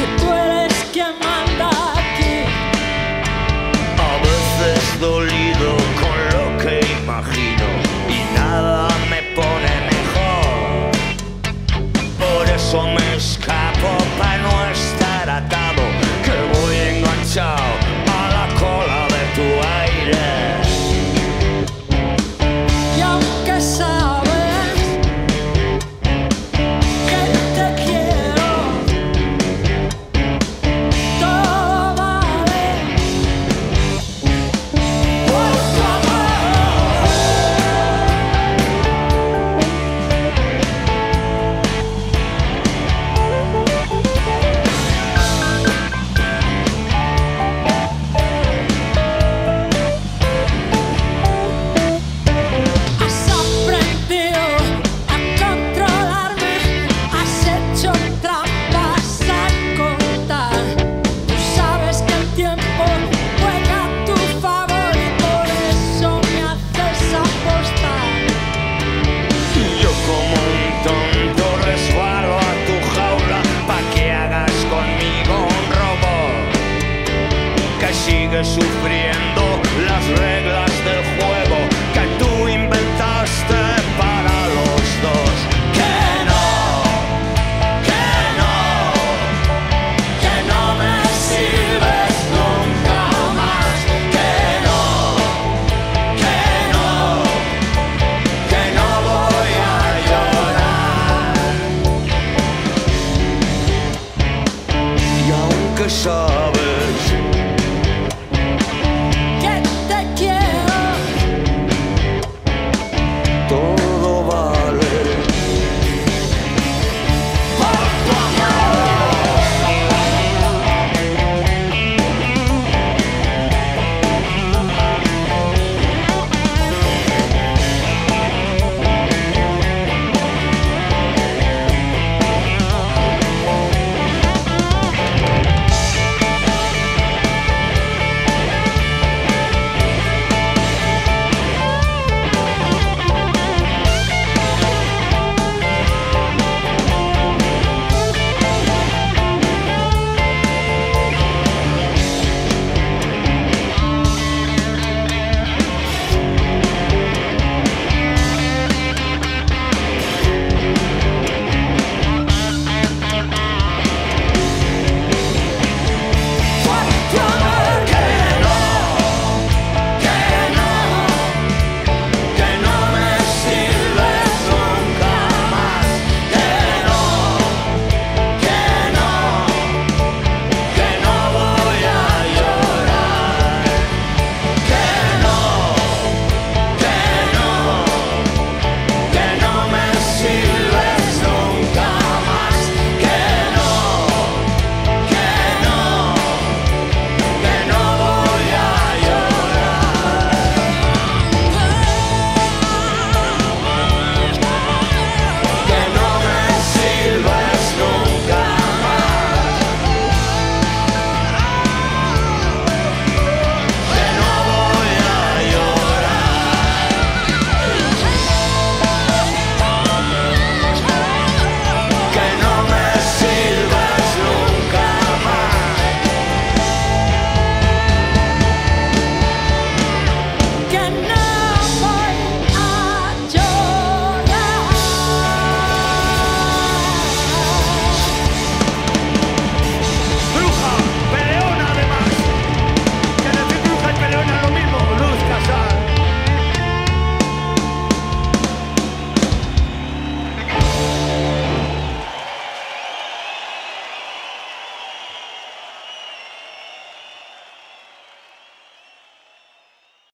que tú eres quien manda aquí. A veces dolido con lo que imagino y nada me pone mejor. Por eso me escapo para no estar atado, que voy enganchado a la cola de tu aire. Y aunque sabes que te quiero, todo vale por tu amor. Has aprendido a controlarme, has hecho trampas al contar. Tú sabes que el tiempo juega a tu favor y por eso me haces apostar. Yo como un tonto resbalo a tu jaula pa' que hagas conmigo un robot que sigue sufriendo las reglas del juego que tú inventaste para los dos. Que no, que no, que no me sirves nunca más. Que no, que no, que no voy a llorar. Y aunque sabes